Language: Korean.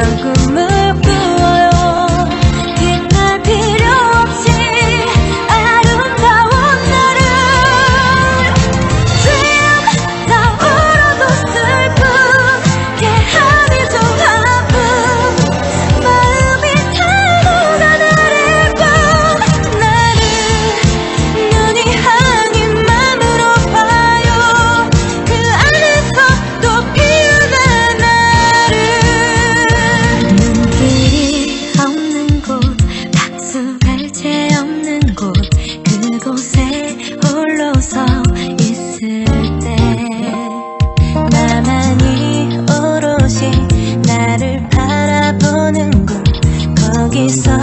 난 꿈을 꾸어요. 빛날 필요 없이 아름다운 나를 지금 다 울어도 슬픈 게 아니죠. 아픔 마음이 타고 가는 밤 나를 눈이 아닌 맘으로 봐요. 그 안에서 또 피어나 나를 눈길이 없는 곳 박수갈 채 없는 곳 그곳에 홀로 서 있을 때 나만이 오롯이 나를 바라보는 곳 거기서